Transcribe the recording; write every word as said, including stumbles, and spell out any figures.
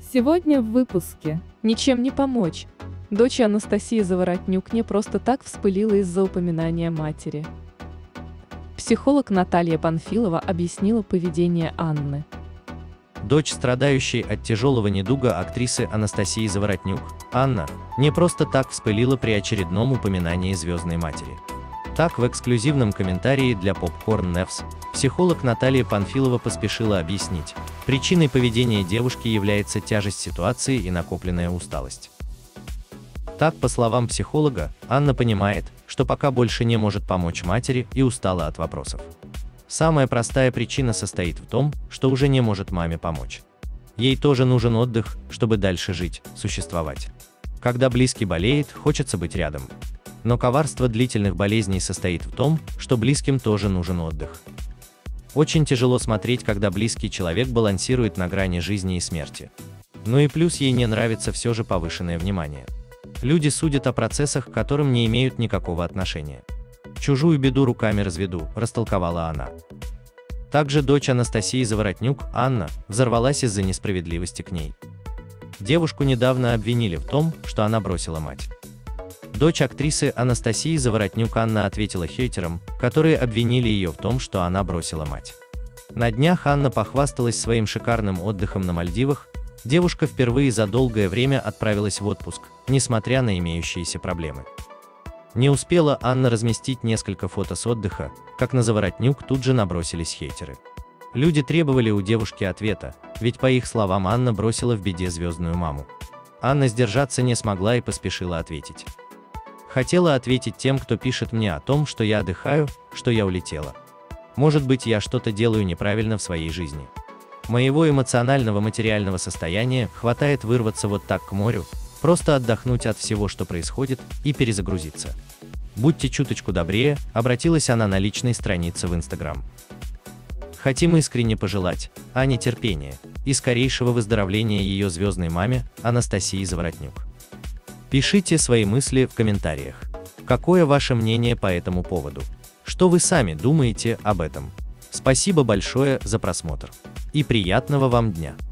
Сегодня в выпуске. Ничем не помочь. Дочь Анастасии Заворотнюк не просто так вспылила из-за упоминания матери. Психолог Наталья Панфилова объяснила поведение Анны. Дочь страдающей от тяжелого недуга актрисы Анастасии Заворотнюк, Анна, не просто так вспылила при очередном упоминании звездной матери. Так, в эксклюзивном комментарии для Popcorn News психолог Наталья Панфилова поспешила объяснить, причиной поведения девушки является тяжесть ситуации и накопленная усталость. Так, по словам психолога, Анна понимает, что пока больше не может помочь матери и устала от вопросов. Самая простая причина состоит в том, что уже не может маме помочь. Ей тоже нужен отдых, чтобы дальше жить, существовать. Когда близкий болеет, хочется быть рядом. Но коварство длительных болезней состоит в том, что близким тоже нужен отдых. Очень тяжело смотреть, когда близкий человек балансирует на грани жизни и смерти. Ну и плюс ей не нравится все же повышенное внимание. Люди судят о процессах, к которым не имеют никакого отношения. «Чужую беду руками разведу», – растолковала она. Также дочь Анастасии Заворотнюк, Анна, взорвалась из-за несправедливости к ней. Девушку недавно обвинили в том, что она бросила мать. Дочь актрисы Анастасии Заворотнюк Анна ответила хейтерам, которые обвинили ее в том, что она бросила мать. На днях Анна похвасталась своим шикарным отдыхом на Мальдивах. Девушка впервые за долгое время отправилась в отпуск, несмотря на имеющиеся проблемы. Не успела Анна разместить несколько фото с отдыха, как на Заворотнюк тут же набросились хейтеры. Люди требовали у девушки ответа, ведь по их словам Анна бросила в беде звездную маму. Анна сдержаться не смогла и поспешила ответить. Хотела ответить тем, кто пишет мне о том, что я отдыхаю, что я улетела. Может быть, я что-то делаю неправильно в своей жизни. Моего эмоционального материального состояния хватает вырваться вот так к морю, просто отдохнуть от всего, что происходит, и перезагрузиться. Будьте чуточку добрее, обратилась она на личной странице в Инстаграм. Хотим искренне пожелать Ане терпения и скорейшего выздоровления ее звездной маме Анастасии Заворотнюк. Пишите свои мысли в комментариях. Какое ваше мнение по этому поводу? Что вы сами думаете об этом? Спасибо большое за просмотр. И приятного вам дня!